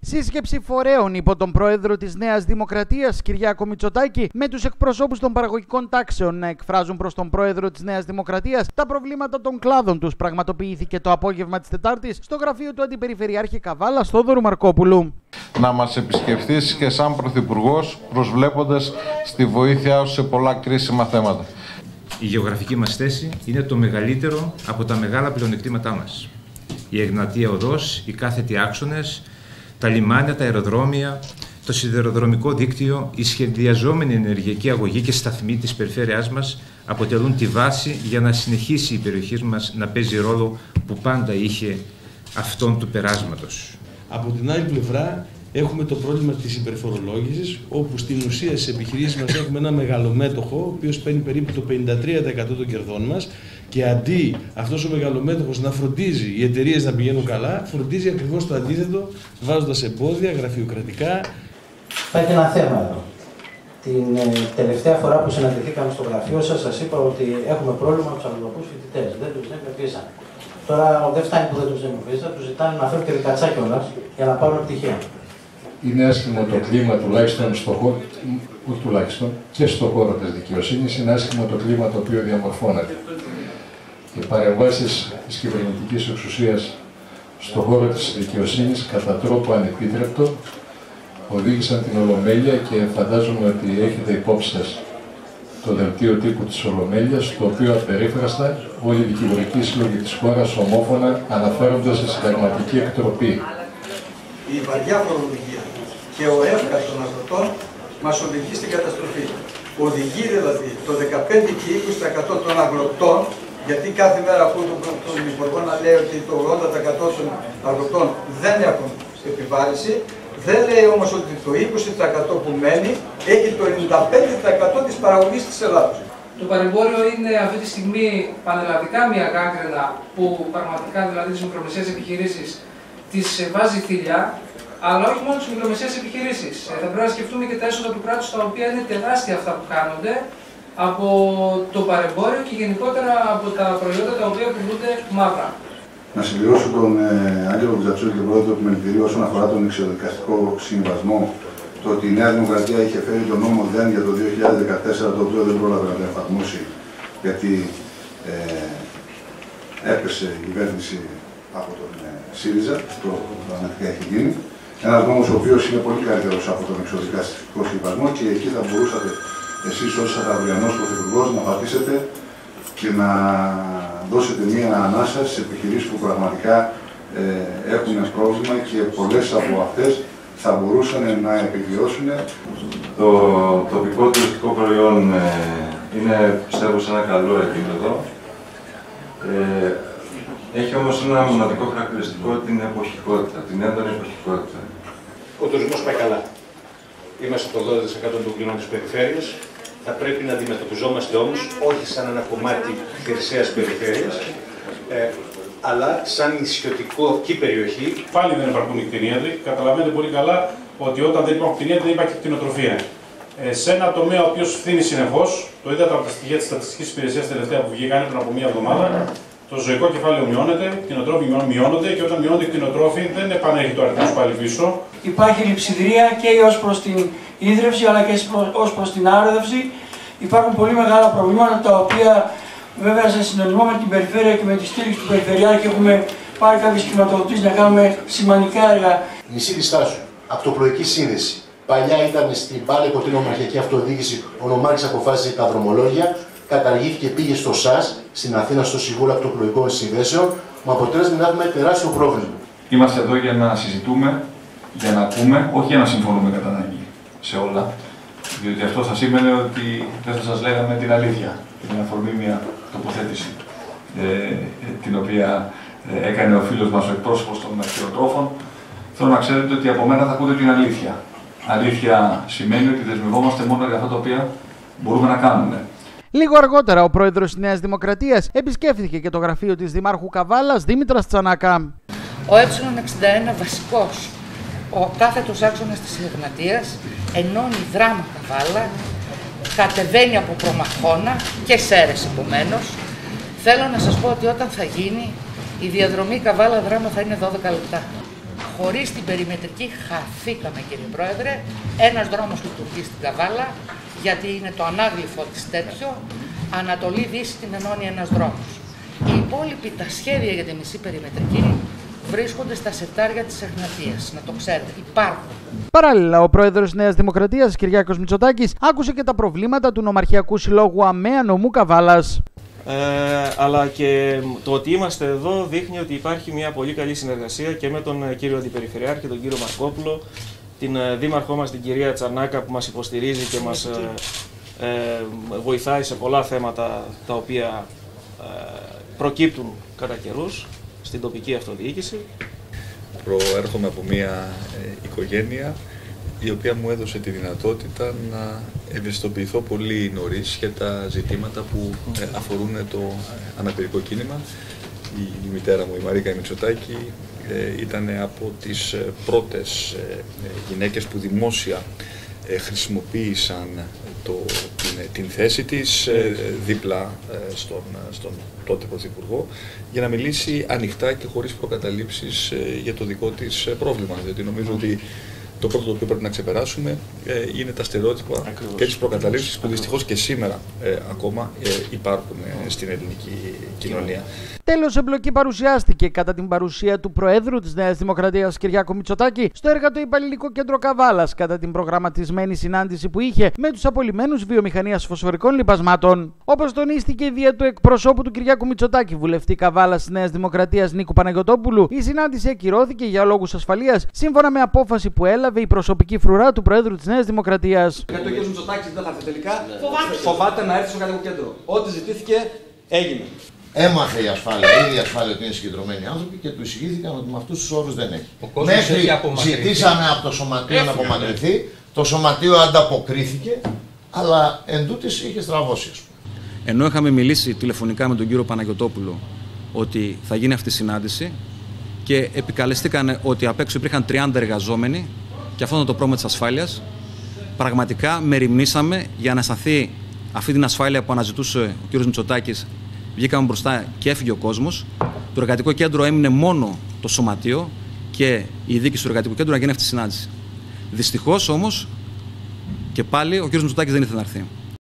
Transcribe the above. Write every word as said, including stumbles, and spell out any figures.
Σύσκεψη φορέων υπό τον πρόεδρο της Νέας Δημοκρατίας, Κυριάκο Μητσοτάκη, με τους εκπροσώπους των παραγωγικών τάξεων να εκφράζουν προς τον πρόεδρο της Νέας Δημοκρατίας τα προβλήματα των κλάδων τους, πραγματοποιήθηκε το απόγευμα της Τετάρτης στο γραφείο του Αντιπεριφερειάρχη Καβάλα, Θόδωρου Μαρκόπουλου. Να μας επισκεφθείς και σαν Πρωθυπουργός, προσβλέποντας στη βοήθειά σου σε πολλά κρίσιμα θέματα. Η γεωγραφική μας θέση είναι το μεγαλύτερο από τα μεγάλα πλεονεκτήματά μας. Η Εγνατία Οδός, οι κάθετοι άξονες, τα λιμάνια, τα αεροδρόμια, το σιδηροδρομικό δίκτυο, η σχεδιαζόμενη ενεργειακή αγωγή και σταθμοί της περιφέρειάς μας αποτελούν τη βάση για να συνεχίσει η περιοχή μας να παίζει ρόλο που πάντα είχε αυτόν του περάσματος. Από την άλλη πλευρά έχουμε το πρόβλημα της υπερφορολόγησης, όπου στην ουσία στις επιχειρήσεις μας έχουμε ένα μεγαλομέτωχο, ο οποίος παίρνει περίπου το πενήντα τρία τοις εκατό των κερδών μας, και αντί αυτός ο μεγαλομέτωχος να φροντίζει οι εταιρείες να πηγαίνουν καλά, φροντίζει ακριβώς το αντίθετο, βάζοντας εμπόδια γραφειοκρατικά. Υπάρχει ένα θέμα εδώ. Την ε, τελευταία φορά που συναντηθήκαμε στο γραφείο σας, σας είπα ότι έχουμε πρόβλημα με τους αλλοδαπούς φοιτητές. Δεν τους δίνουν βίζα. Τώρα δεν φτάνει που δεν τους δίνουν βίζα, τους ζητάνε να φέρουν και δικατσά κιόλας για να πάρουν πτυχία. Είναι άσχημο το κλίμα, τουλάχιστον στο χώρο, όχι τουλάχιστον, και στον χώρο της δικαιοσύνης, είναι άσχημο το κλίμα το οποίο διαμορφώνεται. Οι παρεμβάσεις της κυβερνητικής εξουσίας στον χώρο της δικαιοσύνης κατά τρόπο ανεπίτρεπτο οδήγησαν την Ολομέλεια, και φαντάζομαι ότι έχετε υπόψη σας το δελτίο τύπου της Ολομέλειας, το οποίο απερίφραστα όλοι οι δικηγορικοί σύλλογοι της χώρας ομόφωνα αναφέρονται σε συνταγματική εκτροπή. Η βαριά φορολογία και ο εύκας των αγροτών μας οδηγεί στην καταστροφή. Οδηγεί δηλαδή το δεκαπέντε και είκοσι τοις εκατό των αγροτών, γιατί κάθε μέρα ακούω τον Υπουργό να λέει ότι το ογδόντα τοις εκατό των αγροτών δεν έχουν επιβάρηση. Δεν λέει όμως ότι το είκοσι τοις εκατό που μένει έχει το ενενήντα πέντε τοις εκατό της παραγωγής της Ελλάδας. Το παρεμπόριο είναι αυτή τη στιγμή πανελλαδικά μια γκάγκρενα που πραγματικά δηλαδή τις μικρομεσαίες επιχειρήσεις τις βάζει θηλιά, αλλά όχι μόνο τις μικρομεσαίες επιχειρήσεις. Θα πρέπει να σκεφτούμε και τα έσοδα του κράτους, τα οποία είναι τεράστια αυτά που κάνονται από το παρεμπόριο και γενικότερα από τα προϊόντα τα οποία πουλούνται μαύρα. Να συμπληρώσω τον ε, Άγγελο Μπουζατσούλη, τον πρόεδρο του Επιμελητηρίου, όσον αφορά τον εξοδικαστικό συμβασμό, το ότι η Νέα Δημοκρατία είχε φέρει τον νόμο ΔΕΝ για το δύο χιλιάδες δεκατέσσερα, το οποίο δεν πρόλαβε να το εφαρμόσει, γιατί ε, έπεσε η κυβέρνηση από τον ε, ΣΥΡΙΖΑ, το πραγματικά έχει γίνει. Ένας νόμος ο οποίος είναι πολύ καλύτερος από τον εξοδικαστικό συμβασμό, και εκεί θα μπορούσατε εσείς ως Αυγιανός Πρωθυπουργός να πατήσετε και να δώσετε μία ανάσα στις επιχειρήσεις που πραγματικά ε, έχουν πρόβλημα, και πολλές από αυτές θα μπορούσαν να επιβιώσουν. Το τοπικό τουριστικό προϊόν ε, είναι, πιστεύω, σε ένα καλό επίπεδο. Ε, έχει όμως ένα μοναδικό χαρακτηριστικό, την εποχικότητα, την έντονη εποχικότητα. Ο τουρισμός πάει καλά. Είμαστε το ογδόντα τοις εκατό των κλινών της περιφέρειας. Θα πρέπει να αντιμετωπιζόμαστε όμως όχι σαν ένα κομμάτι χερσαίας περιφέρειας, ε, αλλά σαν νησιωτική περιοχή. Πάλι δεν υπάρχουν οι κτηνίατροι. Καταλαβαίνετε πολύ καλά ότι όταν δεν υπάρχουν κτηνίατροι δεν υπάρχει κτηνοτροφία. Ε, σε ένα τομέα ο οποίος φθήνει συνεχώς, το είδατε από τα στοιχεία της Στατιστικής Υπηρεσίας τελευταία που βγήκαν πριν από μία εβδομάδα, το ζωικό κεφάλαιο μειώνεται, οι κτηνοτρόφοι μειώνονται, και όταν μειώνονται οι κτηνοτρόφοι δεν επανέρχεται ο αριθμός πάλι πίσω. Υπάρχει λειψιδρία και ως προς την ίδρυυση αλλά και ως προς την άρροδευση. Υπάρχουν πολύ μεγάλα προβλήματα, τα οποία βέβαια σε συντονισμό με την περιφέρεια και με τη στήριξη του Περιφερειάρχη έχουμε πάρει κάποιες χρηματοδοτήσεις να κάνουμε σημαντικά έργα. Νησί της Στάσου, αυτοπλοϊκή σύνδεση. Παλιά ήταν στην πάλι κοντινή ομαρχιακή αυτοδιοίκηση, ο Νομάρχης αποφάσισε τα δρομολόγια, καταργήθηκε, πήγε στο ΣΑΣ, στην Αθήνα, στο Συμβούλιο Αυτοπλοϊκών Συνδέσεων, με αποτέλεσμα να έχουμε τεράστιο πρόβλημα. Είμαστε εδώ για να συζητούμε, για να πούμε, όχι για να συμφωνούμε κατά ανάγκη σε όλα. Διότι αυτό θα σήμαινε ότι δεν θα σας λέγαμε την αλήθεια. Είναι αφορμή μια τοποθέτηση ε, την οποία ε, έκανε ο φίλος μας, ο εκπρόσωπος των κτηνοτρόφων. Θέλω να ξέρετε ότι από μένα θα ακούτε την αλήθεια. Αλήθεια σημαίνει ότι δεσμευόμαστε μόνο για αυτά τα οποία μπορούμε να κάνουμε. Λίγο αργότερα, ο πρόεδρος της Νέας Δημοκρατίας επισκέφθηκε και το γραφείο της Δημάρχου Καβάλας, Δήμητρας Τσανάκα. Ο ε εξήντα ένα βασικός, ο κάθετος άξονας της Εγνατίας, ενώνει Δράμα Καβάλα, κατεβαίνει από Προμαχώνα και Σέρες επομένως. Θέλω να σας πω ότι όταν θα γίνει, η διαδρομή Καβάλα-Δράμα θα είναι δώδεκα λεπτά. Χωρίς την περιμετρική χαθήκαμε, κύριε Πρόεδρε. Ένας δρόμος λειτουργεί στην Καβάλα, γιατί είναι το ανάγλυφο της τέτοιο. Ανατολή-Δύση την ενώνει ένας δρόμος. Οι υπόλοιποι τα σχέδια για τη μισή περιμετρική βρίσκονται στα σερτάρια της Εγνατίας. Να το ξέρετε, υπάρχουν. Παράλληλα, ο πρόεδρος της Νέας Δημοκρατίας, Κυριάκος Μητσοτάκης, άκουσε και τα προβλήματα του Νομαρχιακού Συλλόγου ΑΜΕΑ νομού Καβάλας. Ε, αλλά και το ότι είμαστε εδώ δείχνει ότι υπάρχει μια πολύ καλή συνεργασία και με τον κύριο Αντιπεριφερειάρχη, τον κύριο Μαρκόπουλο, την δήμαρχό μας την κυρία Τσανάκα που μας υποστηρίζει και μας ε, ε, βοηθάει σε πολλά θέματα τα οποία ε, προκύπτουν κατά καιρούς στην τοπική αυτοδιοίκηση. Προέρχομαι από μια ε, οικογένεια η οποία μου έδωσε τη δυνατότητα να ευαισθητοποιηθώ πολύ νωρίς για τα ζητήματα που ε, αφορούν το ε, αναπηρικό κίνημα. Η, η μητέρα μου, η Μαρίκα Μητσοτάκη, ε, ήταν από τις ε, πρώτες ε, γυναίκες που δημόσια ε, χρησιμοποίησαν το, την, την θέση της ε, δίπλα ε, στον, στον τότε Πρωθυπουργό για να μιλήσει ανοιχτά και χωρίς προκαταλήψεις ε, για το δικό της πρόβλημα. Διότι νομίζω ότι το πρώτο το οποίο πρέπει να ξεπεράσουμε ε, είναι τα στερεότυπα Ακριβώς. και τις προκαταλήψεις που δυστυχώς και σήμερα ε, ακόμα ε, υπάρχουν ε, στην ελληνική κοινωνία. Τέλος, εμπλοκή παρουσιάστηκε κατά την παρουσία του Προέδρου της Νέας Δημοκρατίας Κυριάκου Μητσοτάκη στο Εργατοϊπαλληλικό Κέντρο Καβάλας κατά την προγραμματισμένη συνάντηση που είχε με τους απολυμμένους βιομηχανίας φωσφορικών λιπασμάτων. Όπως τονίστηκε η δια του εκπροσώπου του Κυριάκου Μητσοτάκη, βουλευτή Καβάλας της Νέας Δημοκρατίας Νίκου Παναγιωτόπουλου, η συνάντηση ακυρώθηκε για λόγους ασφαλείας σύμφωνα με απόφαση που έλαβε η προσωπική φρουρά του Προέδρου της Νέας Δημοκρατίας. Γιατί ο κ. Μητσοτάκης δεν θα έρθει τελικά, φοβάται να έρθει στο κρατικό κέντρο. Ό,τι ζητήθηκε έγινε. Έμαθε η ασφάλεια, ήδη η ασφάλεια ότι είναι συγκεντρωμένοι άνθρωποι και του εισηγήθηκαν ότι με αυτούς τους όρους δεν έχει. Μέχρι ζητήσαμε από το Σωματείο να απομακρυνθεί, το Σωματείο ανταποκρίθηκε, αλλά εν τούτης είχε στραβώσει. Ενώ είχαμε μιλήσει τηλεφωνικά με τον κύριο Παναγιωτόπουλο ότι θα γίνει αυτή η συνάντηση και επικαλεστήκαν ότι απ' έξω υπήρχαν τριάντα εργαζόμενοι και αυτό ήταν το πρόβλημα της ασφάλειας, πραγματικά μεριμνήσαμε για να αισθανθεί αυτή την ασφάλεια που αναζητούσε ο κ. Μητσοτάκης. Βγήκαμε μπροστά και έφυγε ο κόσμος. Το εργατικό κέντρο έμεινε μόνο το Σωματείο και η διοίκηση του εργατικού κέντρου να γίνει αυτή η συνάντηση. Δυστυχώς όμως και πάλι ο κ. Μητσοτάκης δεν ήθελε να έρθει.